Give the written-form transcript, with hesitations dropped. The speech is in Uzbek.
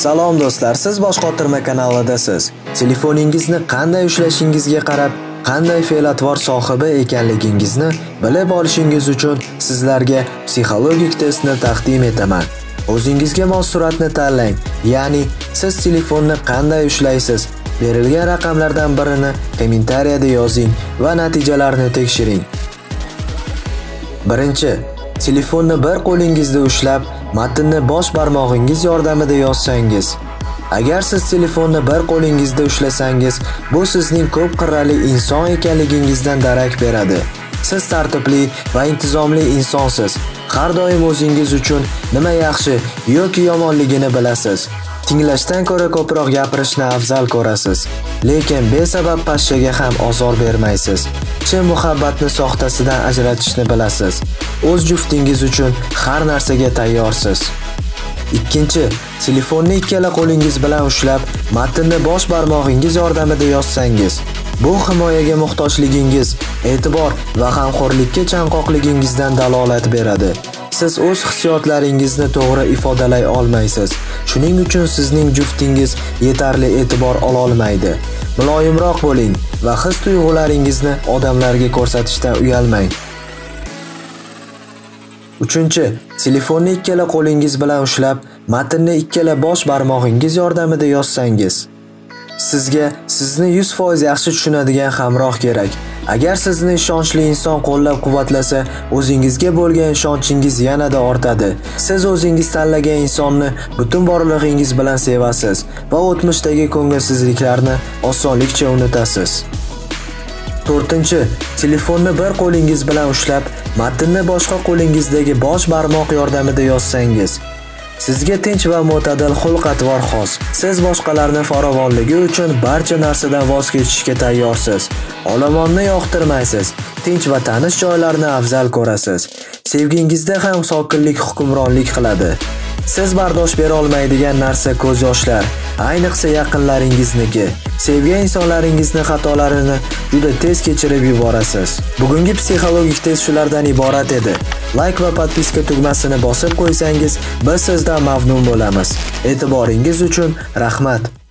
Salom do'stlar, siz Boshqotirma kanalidasiz. Telefoningizni qanday ushlashingizga qarab, qanday fe'l-atvor sohibi ekanligingizni bilib olishingiz uchun sizlarga psixologik testni taqdim etaman. O'zingizga mos suratni tanlang, ya'ni siz telefonni qanday ushlaysiz? Berilgan raqamlardan birini kommentariyada yozing va natijalarni tekshiring. Birinchi, telefonni bir qo'lingizda ushlab, matnni bosh barmog'ingiz yordamida yozsangiz. Agar siz telefonni bir qo'lingizda ushlasangiz, bu sizning ko'p qirrali inson ekanligingizdan darak beradi. Siz tartibli va intizomli insonsiz. Har doim o'zingiz uchun nima yaxshi yoki yomonligini bilasiz. Tinglashdan ko'ra ko'proq gapirishni afzal ko'rasiz, lekin besabab pashshaga ham ozor bermaysiz. Chin muhabbatni soxtasidan ajratishni bilasiz. O'z juftingiz uchun har narsaga tayyorsiz. Ikkinchi, telefonni ikkala qo'lingiz bilan ushlab, matnni bosh barmog'ingiz yordamida yozsangiz. Bu himoyaga muhtojligingiz, e'tibor va g'amxo'rlikka chanqoqligingizdan dalolat beradi. Siz o'z hissiyotlaringizni to'g'ri ifodalay olmaysiz. Shuning uchun sizning juftingiz yetarli e'tibor ola olmaydi. Muloyimroq bo'ling va his-tuyg'ularingizni odamlarga ko'rsatishdan uyalmang. Uchinchi, telefonni ikkala qo'lingiz bilan ushlab, matnni ikkala bosh barmog'ingiz yordamida yozsangiz. Sizga sizni 100% yaxshi tushunadigan hamroh kerak. Agar sizni ishonchli inson qo'llab-quvvatlasa, o'zingizga bo'lgan ishonchingiz yanada ortadi. Siz o'zingiz tanlagan insonni butun borlig'ingiz bilan sevasiz va o'tmishdagi ko'ngilsizliklarni osonlikcha unutasiz. To'rtinchi, telefonni bir qo'lingiz bilan ushlab, matnni boshqa qo'lingizdagi bosh barmoq yordamida yozsangiz. Sizga tinch va mo'tadil xulq-atvor xos. Siz boshqalarning farovonligi uchun barcha narsadan voz kechishga tayyorsiz. Olomonni yoqtirmaysiz, tinch va tanish joylarni afzal ko'rasiz. Sevgingizda ham sokinlik hukmronlik qiladi. Siz bardosh bera olmaydigan narsa ko'z yoshlar, ayniqsa yaqinlaringizniki. Sevgan insonlaringizning xatolarini juda tez kechirib yuborasiz. Bugungi psixologik test shulardan iborat edi. Like va podpiska tugmasini bosib qo'ysangiz, biz sizdan mamnun bo'lamiz. E'tiboringiz uchun rahmat.